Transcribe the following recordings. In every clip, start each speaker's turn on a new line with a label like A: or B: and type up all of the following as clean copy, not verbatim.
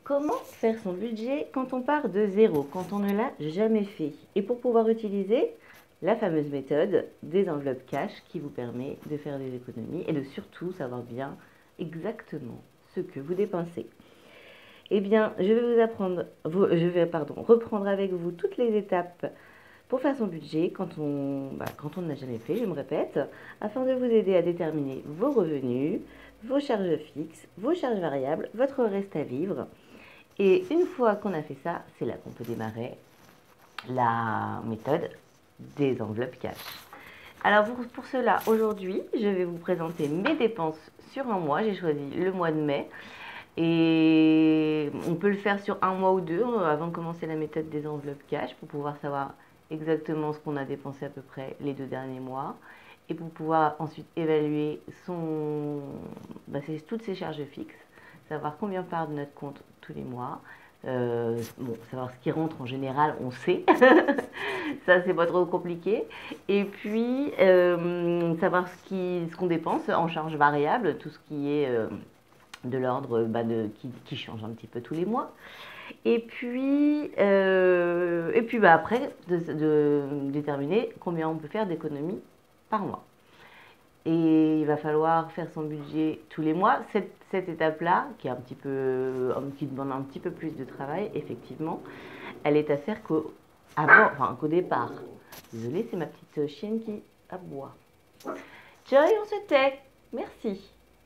A: comment faire son budget quand on part de zéro, quand on ne l'a jamais fait? Et pour pouvoir utiliser la fameuse méthode des enveloppes cash qui vous permet de faire des économies et de surtout savoir bien exactement ce que vous dépensez. Eh bien, je vais reprendre avec vous toutes les étapes pour faire son budget quand on ne l'a jamais fait, je me répète, afin de vous aider à déterminer vos revenus, vos charges fixes, vos charges variables, votre reste à vivre. Et une fois qu'on a fait ça, c'est là qu'on peut démarrer la méthode des enveloppes cash. Alors pour cela, aujourd'hui, je vais vous présenter mes dépenses sur un mois. J'ai choisi le mois de mai. Et on peut le faire sur un mois ou deux avant de commencer la méthode des enveloppes cash pour pouvoir savoir exactement ce qu'on a dépensé à peu près les 2 derniers mois et pour pouvoir ensuite évaluer toutes ses charges fixes, savoir combien part de notre compte tous les mois. Savoir ce qui rentre en général, on sait. Ça, c'est pas trop compliqué. Et puis, savoir ce qu'on dépense en charge variable, tout ce qui est de l'ordre qui change un petit peu tous les mois. Et puis après, de déterminer combien on peut faire d'économies par mois. Et il va falloir faire son budget tous les mois. Cette étape-là, qui demande un petit peu plus de travail, effectivement, elle est à faire qu'au départ. Désolée, c'est ma petite chienne qui aboie. Joy, on se tait. Merci.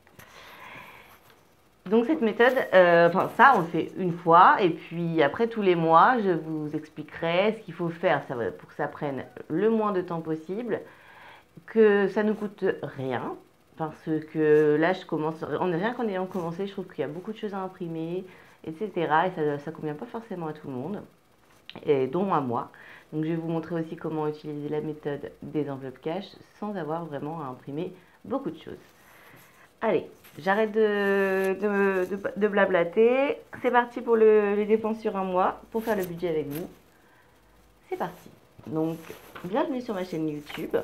A: Donc cette méthode, ça on le fait une fois et puis après tous les mois je vous expliquerai ce qu'il faut faire pour que ça prenne le moins de temps possible, que ça ne coûte rien parce que là rien qu'en ayant commencé je trouve qu'il y a beaucoup de choses à imprimer etc. et ça convient pas forcément à tout le monde et dont à moi. Donc je vais vous montrer aussi comment utiliser la méthode des enveloppes cash sans avoir vraiment à imprimer beaucoup de choses. Allez, j'arrête de blablater. C'est parti pour les dépenses sur un mois, pour faire le budget avec vous. C'est parti. Donc, bienvenue sur ma chaîne YouTube.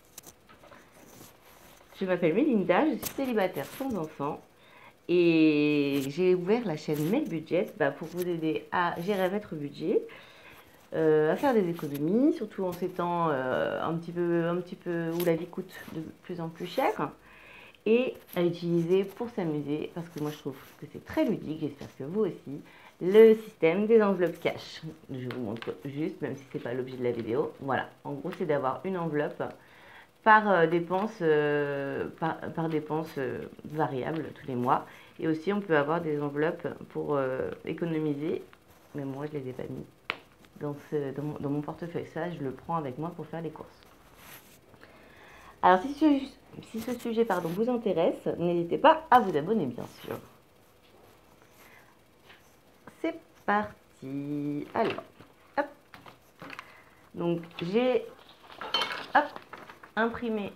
A: Je m'appelle Mélinda, je suis célibataire sans enfant. Et j'ai ouvert la chaîne Make Budget pour vous aider à gérer votre budget, à faire des économies, surtout en ces temps un petit peu où la vie coûte de plus en plus cher. Et à utiliser pour s'amuser, parce que moi je trouve que c'est très ludique, j'espère que vous aussi, le système des enveloppes cash. Je vous montre juste, même si ce n'est pas l'objet de la vidéo. Voilà, en gros c'est d'avoir une enveloppe par dépense, variable tous les mois. Et aussi on peut avoir des enveloppes pour économiser, mais moi je ne les ai pas mis dans mon portefeuille. Ça, je le prends avec moi pour faire les courses. Alors si ce sujet vous intéresse, n'hésitez pas à vous abonner bien sûr. C'est parti. Alors, hop. Donc j'ai imprimé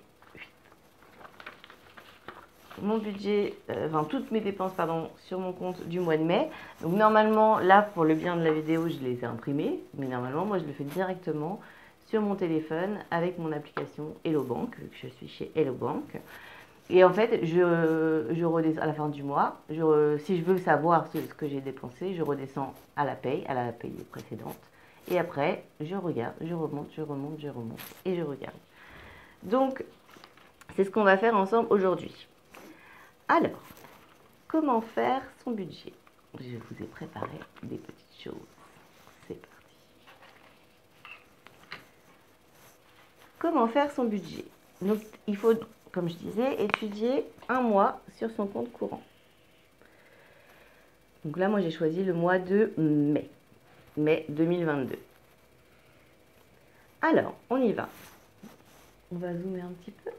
A: mon budget, toutes mes dépenses sur mon compte du mois de mai. Donc normalement, là pour le bien de la vidéo, je les ai imprimées, mais normalement moi je le fais directement sur mon téléphone avec mon application Hello Bank, vu que je suis chez Hello Bank. Et en fait, je redescends à la fin du mois. Si je veux savoir ce que j'ai dépensé, je redescends à la paye précédente. Et après, je regarde, je remonte et je regarde. Donc, c'est ce qu'on va faire ensemble aujourd'hui. Alors, comment faire son budget? Je vous ai préparé des petites choses. C'est parti. Comment faire son budget? Donc, il faut, comme je disais, étudier un mois sur son compte courant. Donc là, moi, j'ai choisi le mois de mai 2022. Alors, on y va. On va zoomer un petit peu.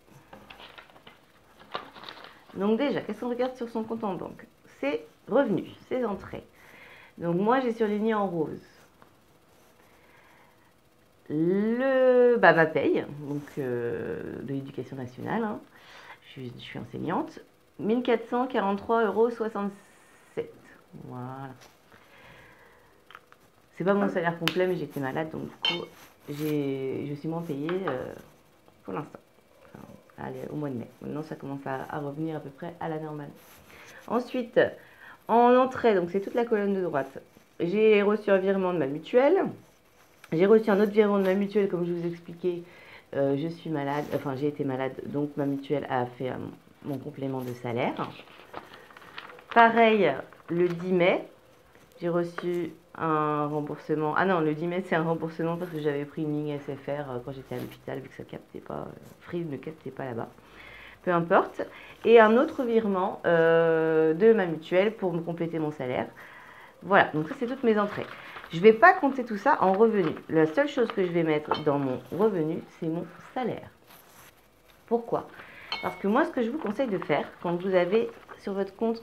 A: Donc déjà, qu'est-ce qu'on regarde sur son compte en banque? Ses revenus, ses entrées. Donc moi, j'ai surligné en rose ma paye, donc de l'éducation nationale. Hein. Je suis enseignante. 1443,67 €. Voilà. C'est pas mon salaire complet, mais j'étais malade, donc du coup, je suis moins payée pour l'instant. Allez, au mois de mai. Maintenant, ça commence à revenir à peu près à la normale. Ensuite, En entrée, donc c'est toute la colonne de droite, j'ai reçu un virement de ma mutuelle. J'ai reçu un autre virement de ma mutuelle, comme je vous expliquais. Je suis malade, enfin j'ai été malade, donc ma mutuelle a fait mon complément de salaire. Pareil, le 10 mai, j'ai reçu un remboursement. Ah non, le 10 mai, c'est un remboursement parce que j'avais pris une ligne SFR quand j'étais à l'hôpital, vu que ça captait pas, Free ne captait pas là-bas. Peu importe. Et un autre virement de ma mutuelle pour me compléter mon salaire. Voilà, donc ça, c'est toutes mes entrées. Je ne vais pas compter tout ça en revenu. La seule chose que je vais mettre dans mon revenu, c'est mon salaire. Pourquoi? Parce que moi, ce que je vous conseille de faire, quand vous avez sur votre compte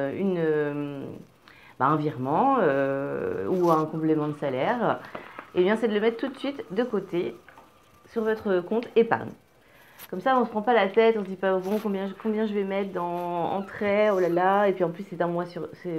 A: un virement ou un complément de salaire, eh bien, c'est de le mettre tout de suite de côté sur votre compte épargne. Comme ça, on ne se prend pas la tête, on ne se dit pas bon combien je vais mettre dans entrée, oh là là, et puis en plus c'est un mois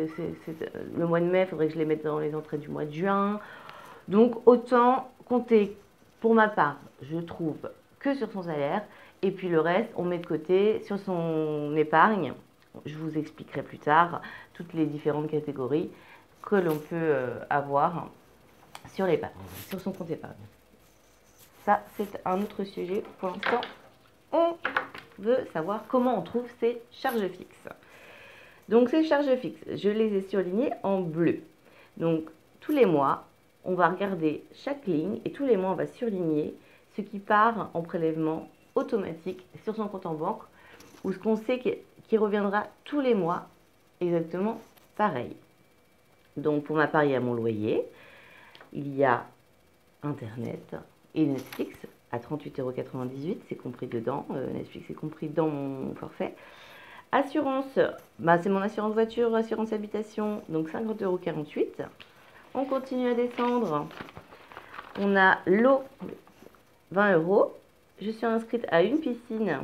A: le mois de mai, il faudrait que je les mette dans les entrées du mois de juin. Donc autant compter, pour ma part, je trouve, que sur son salaire, et puis le reste, on met de côté sur son épargne. Je vous expliquerai plus tard toutes les différentes catégories que l'on peut avoir sur l'épargne, sur son compte épargne. Ça, c'est un autre sujet. Pour l'instant, on veut savoir comment on trouve ces charges fixes. Donc, ces charges fixes, je les ai surlignées en bleu. Donc, tous les mois, on va regarder chaque ligne et tous les mois, on va surligner ce qui part en prélèvement automatique sur son compte en banque ou ce qu'on sait qui reviendra tous les mois exactement pareil. Donc, pour ma part, il y a mon loyer, il y a Internet et Netflix à 38,98 €, c'est compris dedans. Netflix est compris dans mon forfait. Assurance, c'est mon assurance voiture, assurance habitation, donc 50,48 €. On continue à descendre. On a l'eau, 20 €. Je suis inscrite à une piscine,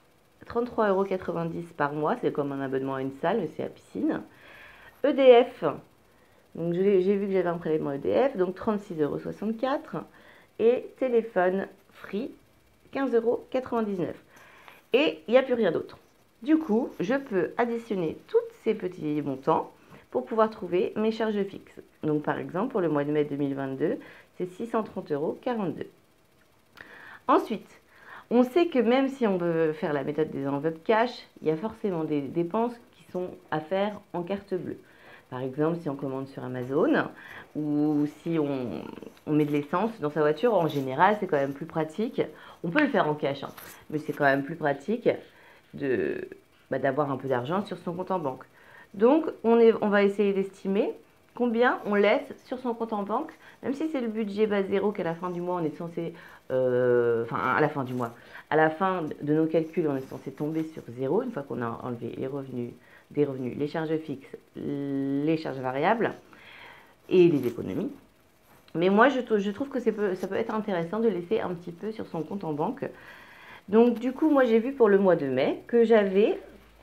A: 33,90 € par mois. C'est comme un abonnement à une salle, mais c'est à piscine. EDF, donc j'ai vu que j'avais un prélèvement EDF, donc 36,64 €. Et téléphone Free, 15,99 €. Et il n'y a plus rien d'autre. Du coup, je peux additionner tous ces petits montants pour pouvoir trouver mes charges fixes. Donc, par exemple, pour le mois de mai 2022, c'est 630,42 €. Ensuite, on sait que même si on veut faire la méthode des enveloppes cash, il y a forcément des dépenses qui sont à faire en carte bleue. Par exemple, si on commande sur Amazon ou si on met de l'essence dans sa voiture, en général, c'est quand même plus pratique. On peut le faire en cash, hein, mais c'est quand même plus pratique d'avoir un peu d'argent sur son compte en banque. Donc, on va essayer d'estimer combien on laisse sur son compte en banque, même si c'est le budget bas zéro qu'à la fin du mois, on est censé... à la fin du mois, à la fin de nos calculs, on est censé tomber sur zéro, une fois qu'on a enlevé les revenus, les charges fixes, les charges variables et les économies. Mais moi, je trouve que ça peut être intéressant de laisser un petit peu sur son compte en banque. Donc, du coup, moi, j'ai vu pour le mois de mai que j'avais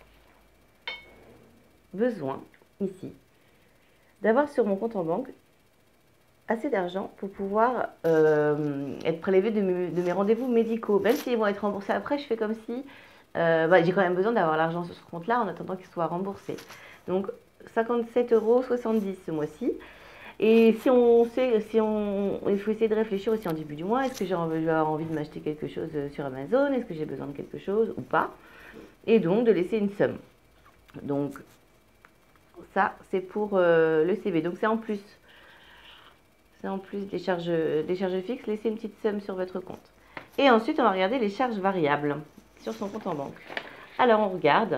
A: besoin, ici, d'avoir sur mon compte en banque assez d'argent pour pouvoir être prélevé de mes rendez-vous médicaux. Même s'ils vont être remboursés après, je fais comme si... j'ai quand même besoin d'avoir l'argent sur ce compte-là en attendant qu'il soit remboursé. Donc, 57,70 € ce mois-ci. Et il faut essayer de réfléchir aussi en début du mois. Est-ce que j'ai envie de m'acheter quelque chose sur Amazon? Est-ce que j'ai besoin de quelque chose ou pas? Et donc, de laisser une somme. Donc, ça, c'est pour le CV. Donc, c'est en plus. C'est en plus des charges fixes. Laissez une petite somme sur votre compte. Et ensuite, on va regarder les charges variables sur son compte en banque. Alors, on regarde.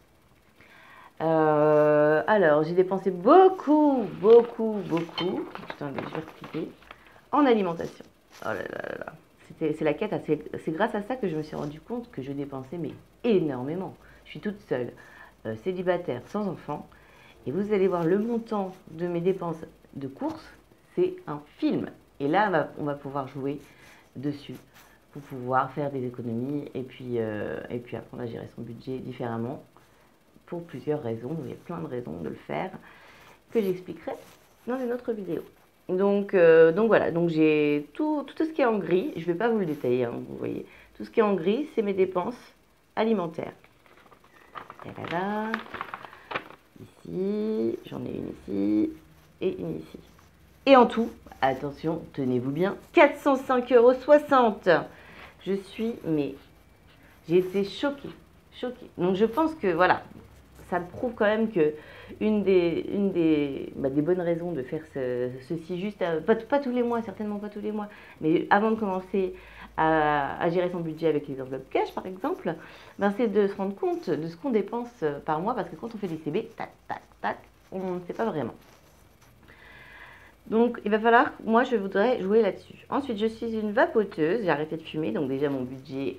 A: Alors, j'ai dépensé beaucoup. Putain, je vais replier. En alimentation. Oh là là là. C'est la quête. C'est grâce à ça que je me suis rendu compte que je dépensais mais énormément. Je suis toute seule, célibataire, sans enfant. Et vous allez voir le montant de mes dépenses de courses. C'est un film. Et là, on va pouvoir jouer dessus pour pouvoir faire des économies et puis apprendre à gérer son budget différemment pour plusieurs raisons. Il y a plein de raisons de le faire que j'expliquerai dans une autre vidéo. Donc voilà, donc j'ai tout ce qui est en gris. Je ne vais pas vous le détailler, hein, vous voyez. Tout ce qui est en gris, c'est mes dépenses alimentaires. Ici, ici, j'en ai une ici et une ici. Et en tout, attention, tenez-vous bien, 405,60 €. Je suis, mais j'ai été choquée, choquée. Donc je pense que voilà, ça prouve quand même que une des bonnes raisons de faire ceci juste, pas tous les mois, certainement pas tous les mois, mais avant de commencer à gérer son budget avec les enveloppes cash par exemple, ben c'est de se rendre compte de ce qu'on dépense par mois, parce que quand on fait des CB, tac, tac, tac, on ne sait pas vraiment. Donc, il va falloir, moi, je voudrais jouer là-dessus. Ensuite, je suis une vapoteuse. J'ai arrêté de fumer, donc déjà, mon budget,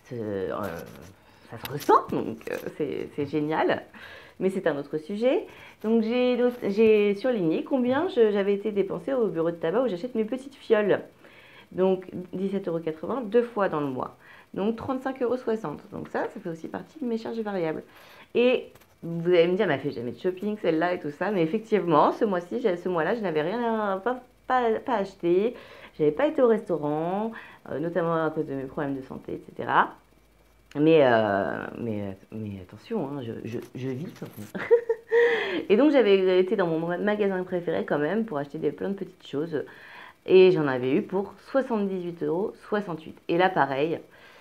A: ça se ressent, donc c'est génial. Mais c'est un autre sujet. Donc, j'ai surligné combien j'avais été dépensée au bureau de tabac où j'achète mes petites fioles. Donc, 17,80 € 2 fois dans le mois. Donc, 35,60 €. Donc ça fait aussi partie de mes charges variables. Et vous allez me dire, elle fait jamais de shopping, celle-là et tout ça. Mais effectivement, ce mois-là, je n'avais rien, pas acheté. Je n'avais pas été au restaurant, notamment à cause de mes problèmes de santé, etc. Mais attention, hein, je vis quand même. Et donc, j'avais été dans mon magasin préféré quand même pour acheter plein de petites choses. Et j'en avais eu pour 78,68 €. Et là, pareil,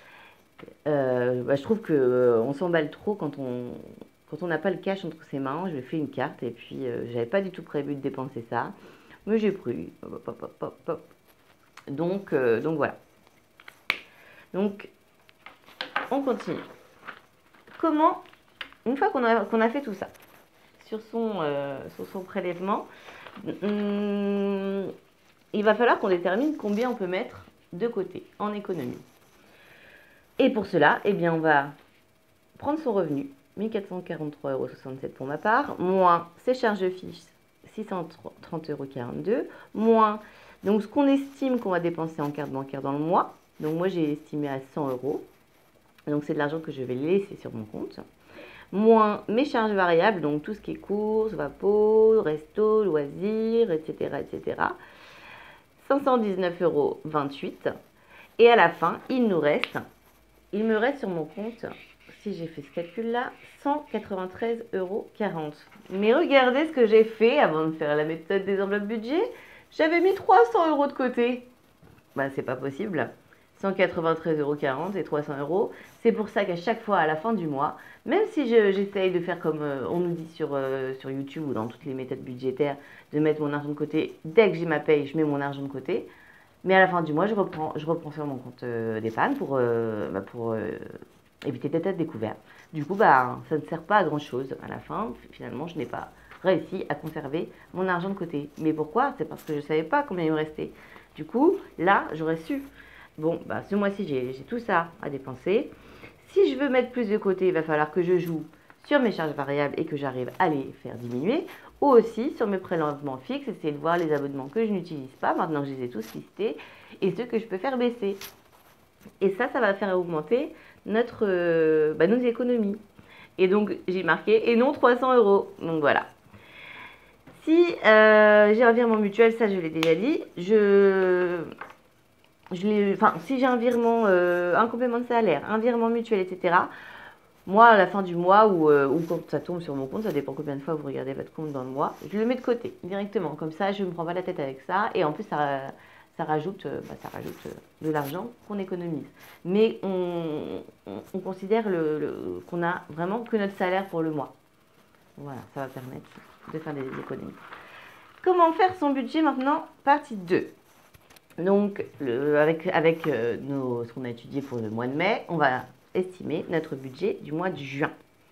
A: je trouve qu'on s'emballe trop quand on n'a pas le cash entre ses mains. Je fais une carte et puis j'avais pas du tout prévu de dépenser ça. Mais j'ai pris. Hop, hop, hop, hop. Donc voilà. Donc, on continue. Comment, une fois qu'on a fait tout ça, sur son prélèvement, il va falloir qu'on détermine combien on peut mettre de côté en économie. Et pour cela, eh bien, on va prendre son revenu, 1443,67 € pour ma part, moins ses charges fixes, 630,42 €, moins donc ce qu'on estime qu'on va dépenser en carte bancaire dans le mois. Donc moi, j'ai estimé à 100 €. Donc c'est de l'argent que je vais laisser sur mon compte. Moins mes charges variables, donc tout ce qui est courses, vapo, resto, loisirs, etc., etc. 519,28 €. Et à la fin, il me reste sur mon compte, si j'ai fait ce calcul-là, 193,40 €. Mais regardez ce que j'ai fait avant de faire la méthode des enveloppes budget. J'avais mis 300 € de côté. Ben, c'est pas possible. 193,40 € et 300 €. C'est pour ça qu'à chaque fois, à la fin du mois, même si j'essaye de faire comme on nous dit sur YouTube ou dans toutes les méthodes budgétaires, de mettre mon argent de côté, dès que j'ai ma paye, je mets mon argent de côté. Mais à la fin du mois, je reprends sur mon compte d'épargne pour éviter d'être découvert. Du coup, ça ne sert pas à grand-chose. À la fin, finalement, je n'ai pas réussi à conserver mon argent de côté. Mais pourquoi? C'est parce que je ne savais pas combien il me restait. Du coup, là, j'aurais su. Bon, ce mois-ci, j'ai tout ça à dépenser. Si je veux mettre plus de côté, il va falloir que je joue sur mes charges variables et que j'arrive à les faire diminuer. Ou aussi sur mes prélèvements fixes, essayer de voir les abonnements que je n'utilise pas, maintenant que je les ai tous listés, et ceux que je peux faire baisser. Et ça va faire augmenter nos économies. Et donc, j'ai marqué, et non 300 €. Donc voilà. Si j'ai un virement mutuel, ça je l'ai déjà dit, si j'ai un virement, un complément de salaire, un virement mutuel, etc., moi, à la fin du mois ou quand ça tombe sur mon compte, ça dépend combien de fois vous regardez votre compte dans le mois, je le mets de côté directement. Comme ça, je ne me prends pas la tête avec ça. Et en plus, ça rajoute de l'argent qu'on économise. Mais on considère qu'on a vraiment que notre salaire pour le mois. Voilà, ça va permettre de faire des économies. Comment faire son budget maintenant? Partie 2. Donc, avec ce qu'on a étudié pour le mois de mai, on va estimer notre budget du mois de juin.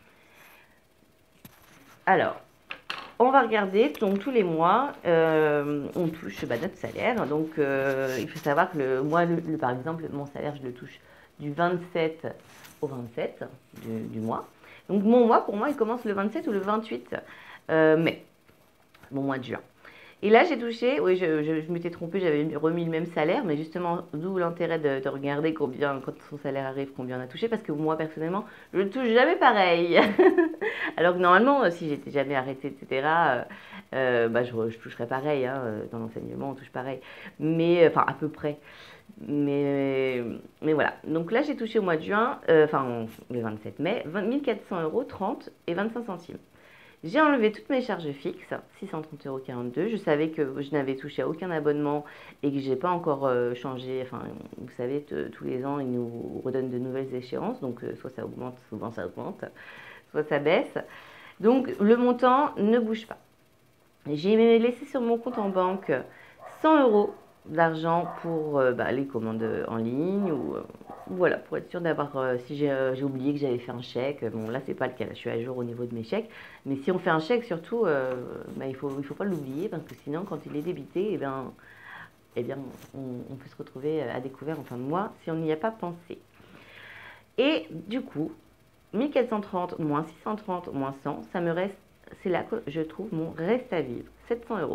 A: Alors, on va regarder, donc tous les mois, on touche notre salaire. Donc, il faut savoir que par exemple, mon salaire, je le touche du 27 au 27 du mois. Donc, mon mois, pour moi, il commence le 27 ou le 28 mai, mon mois de juin. Et là, j'ai touché, oui, je m'étais trompée, j'avais remis le même salaire, mais justement, d'où l'intérêt de regarder combien, quand son salaire arrive, combien on a touché, parce que moi, personnellement, je ne touche jamais pareil. Alors que normalement, si j'étais jamais arrêtée, etc., je toucherais pareil, hein, dans l'enseignement, on touche pareil, mais, enfin, à peu près. Mais voilà, donc là, j'ai touché au mois de juin, le 27 mai, 1400,30 € et 25 centimes. J'ai enlevé toutes mes charges fixes, 630,42 €. Je savais que je n'avais touché à aucun abonnement et que j'ai pas encore changé. Enfin, vous savez, tous les ans, ils nous redonnent de nouvelles échéances. Donc, soit ça augmente, souvent ça augmente, soit ça baisse. Donc, le montant ne bouge pas. J'ai laissé sur mon compte en banque 100 € d'argent pour les commandes en ligne ou voilà, pour être sûr d'avoir, si j'ai oublié que j'avais fait un chèque, bon là c'est pas le cas, là, je suis à jour au niveau de mes chèques, mais si on fait un chèque surtout, il faut pas l'oublier parce que sinon quand il est débité, eh bien on peut se retrouver à découvert en fin de mois si on n'y a pas pensé. Et du coup, 1430 moins 630 moins 100, ça me reste, c'est là que je trouve mon reste à vivre, 700 €.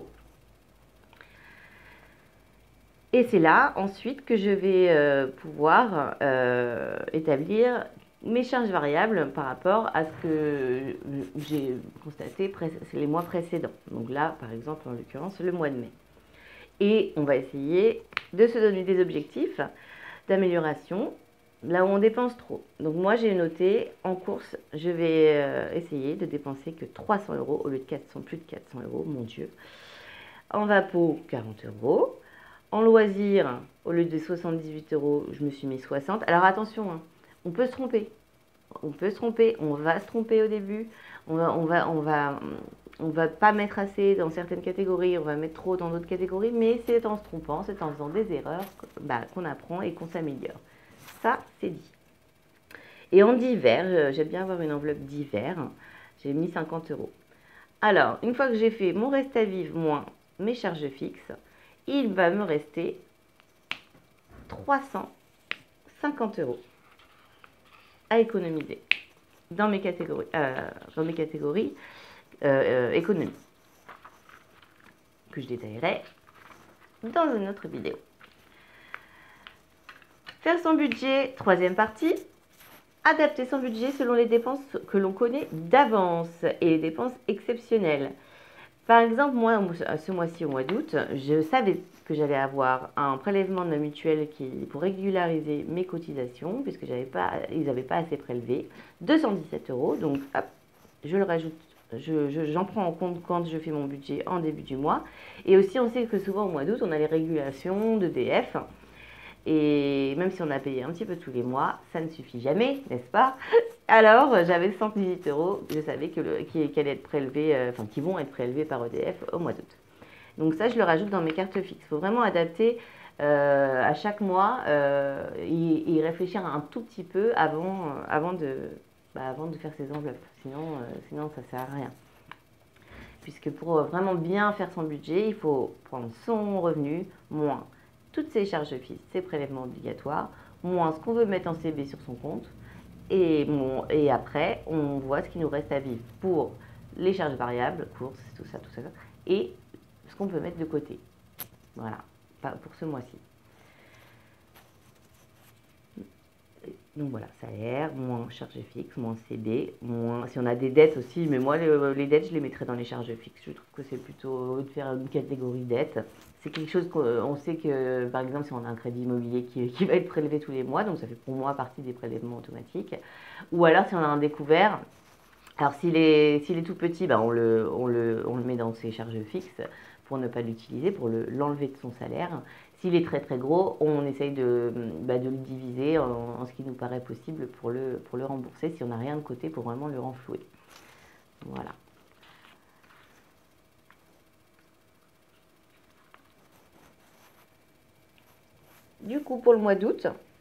A: Et c'est là ensuite que je vais pouvoir établir mes charges variables par rapport à ce que j'ai constaté les mois précédents. Donc là, par exemple, en l'occurrence, le mois de mai. Et on va essayer de se donner des objectifs d'amélioration là où on dépense trop. Donc moi, j'ai noté en course, je vais essayer de dépenser que 300 € au lieu de 400, plus de 400 €, mon Dieu. En vapo, 40 €. En loisir, au lieu de 78 €, je me suis mis 60. Alors attention, hein, on peut se tromper. On peut se tromper, on va se tromper au début. On va pas mettre assez dans certaines catégories, on va mettre trop dans d'autres catégories, mais c'est en se trompant, c'est en faisant des erreurs qu'on apprend et qu'on s'améliore. Ça, c'est dit. Et en divers, j'aime bien avoir une enveloppe divers. J'ai mis 50 €. Alors, une fois que j'ai fait mon reste à vivre moins mes charges fixes, il va me rester 350 € à économiser dans mes catégories, économie, que je détaillerai dans une autre vidéo. Faire son budget, troisième partie. Adapter son budget selon les dépenses que l'on connaît d'avance et les dépenses exceptionnelles. Par exemple, moi, ce mois-ci, au mois d'août, je savais que j'allais avoir un prélèvement de ma mutuelle pour régulariser mes cotisations, puisque ils n'avaient pas assez prélevé, 217 €. Donc, hop, je le rajoute, j'en prends en compte quand je fais mon budget en début du mois. Et aussi, on sait que souvent, au mois d'août, on a les régulations d'EDF. Et même si on a payé un petit peu tous les mois, ça ne suffit jamais, n'est-ce pas? Alors, j'avais 118 €, je savais qu'ils allaient être prélevés, qui vont être prélevés par EDF au mois d'août. Donc ça, je le rajoute dans mes cartes fixes. Il faut vraiment adapter à chaque mois et réfléchir un tout petit peu avant de faire ses enveloppes. Sinon, ça ne sert à rien. Puisque pour vraiment bien faire son budget, il faut prendre son revenu moins toutes ses charges fixes, ses prélèvements obligatoires, moins ce qu'on veut mettre en CB sur son compte. Et après, on voit ce qui nous reste à vivre pour les charges variables, courses, tout ça, et ce qu'on peut mettre de côté. Voilà, pour ce mois-ci. Donc voilà, salaire, moins charges fixes, moins CB, moins si on a des dettes aussi, mais moi les dettes je les mettrais dans les charges fixes. Je trouve que c'est plutôt de faire une catégorie dette. C'est quelque chose qu'on sait que, par exemple, si on a un crédit immobilier qui va être prélevé tous les mois, donc ça fait pour moi partie des prélèvements automatiques. Ou alors si on a un découvert, alors s'il est tout petit, on le met dans ses charges fixes pour ne pas l'utiliser, pour l'enlever de son salaire. S'il est très très gros, on essaye de le diviser en ce qui nous paraît possible pour le rembourser si on n'a rien de côté pour vraiment le renflouer. Voilà. Du coup, pour le mois d'août,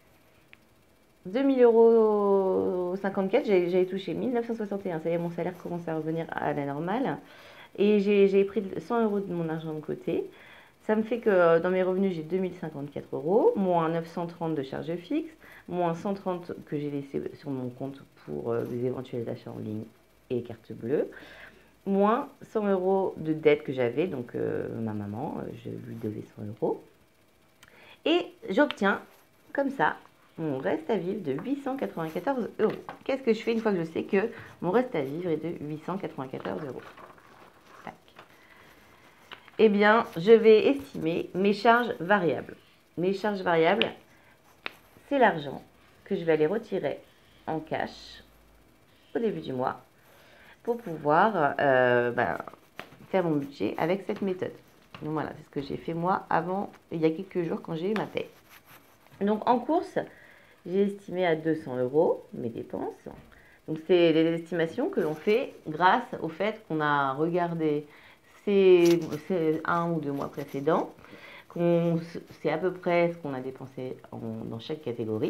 A: 2054 €, j'avais touché 1961. Ça y est, mon salaire commence à revenir à la normale. Et j'ai pris 100 € de mon argent de côté. Ça me fait que dans mes revenus, j'ai 2054 €, moins 930 de charges fixes, moins 130 que j'ai laissé sur mon compte pour des éventuels achats en ligne et carte bleue, moins 100 € de dette que j'avais, donc ma maman, je lui devais 100 €. Et j'obtiens comme ça mon reste à vivre de 894 €. Qu'est-ce que je fais une fois que je sais que mon reste à vivre est de 894 €? Tac. Eh bien, je vais estimer mes charges variables. Mes charges variables, c'est l'argent que je vais aller retirer en cash au début du mois pour pouvoir faire mon budget avec cette méthode. Donc voilà, c'est ce que j'ai fait moi avant, il y a quelques jours quand j'ai eu ma paie. Donc en course, j'ai estimé à 200 € mes dépenses. Donc c'est les estimations que l'on fait grâce au fait qu'on a regardé ces 1 ou 2 mois précédents, c'est à peu près ce qu'on a dépensé dans chaque catégorie,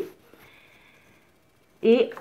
A: et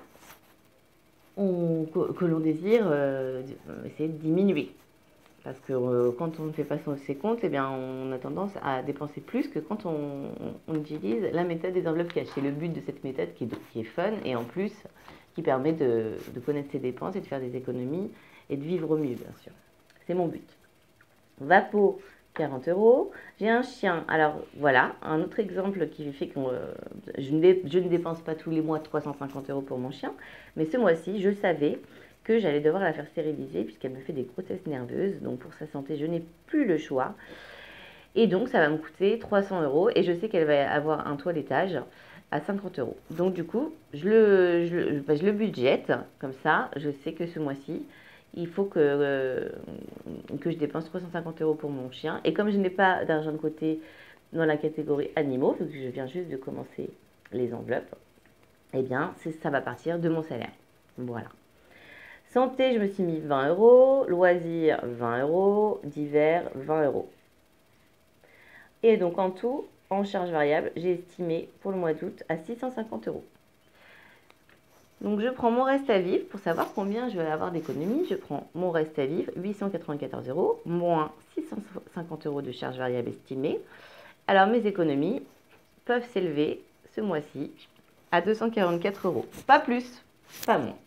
A: que l'on désire essayer de diminuer. Parce que quand on ne fait pas ses comptes, eh bien, on a tendance à dépenser plus que quand on utilise la méthode des enveloppes cash. C'est le but de cette méthode qui est fun et en plus qui permet de connaître ses dépenses et de faire des économies et de vivre au mieux, bien sûr. C'est mon but. Vapo, 40 €. J'ai un chien. Alors voilà, un autre exemple qui fait que je ne dépense pas tous les mois 350 € pour mon chien. Mais ce mois-ci, je savais que j'allais devoir la faire stériliser puisqu'elle me fait des grossesses nerveuses. Donc pour sa santé, je n'ai plus le choix. Et donc ça va me coûter 300 € et je sais qu'elle va avoir un toilettage à 50 €. Donc du coup, je le budgète comme ça. Je sais que ce mois-ci, il faut que je dépense 350 € pour mon chien. Et comme je n'ai pas d'argent de côté dans la catégorie animaux, vu que je viens juste de commencer les enveloppes, eh bien ça va partir de mon salaire. Voilà. Santé, je me suis mis 20 €. Loisirs, 20 €. Divers, 20 €. Et donc en tout, en charge variable, j'ai estimé pour le mois d'août à 650 €. Donc je prends mon reste à vivre pour savoir combien je vais avoir d'économies. Je prends mon reste à vivre, 894 € moins 650 € de charge variable estimée. Alors mes économies peuvent s'élever ce mois-ci à 244 €. Pas plus, pas moins.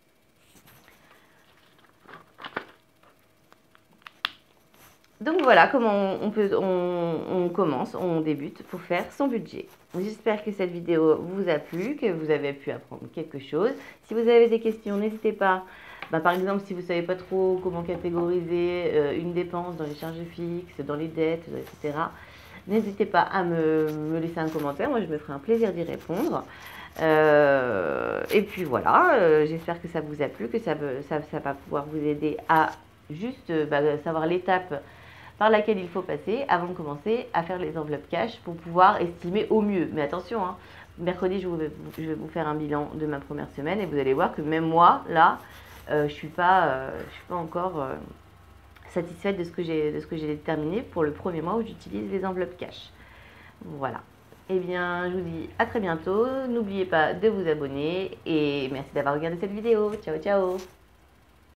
A: Donc voilà comment on commence, on débute pour faire son budget. J'espère que cette vidéo vous a plu, que vous avez pu apprendre quelque chose. Si vous avez des questions, n'hésitez pas. Par exemple, si vous ne savez pas trop comment catégoriser une dépense dans les charges fixes, dans les dettes, etc., n'hésitez pas à me laisser un commentaire. Moi, je me ferai un plaisir d'y répondre. Et puis voilà, j'espère que ça vous a plu, que ça va pouvoir vous aider à juste savoir l'étape par laquelle il faut passer avant de commencer à faire les enveloppes cash pour pouvoir estimer au mieux. Mais attention, hein, mercredi, je vais vous faire un bilan de ma première semaine et vous allez voir que même moi, là, je ne suis pas encore satisfaite de ce que j'ai déterminé pour le premier mois où j'utilise les enveloppes cash. Voilà. Eh bien, je vous dis à très bientôt. N'oubliez pas de vous abonner et merci d'avoir regardé cette vidéo. Ciao, ciao!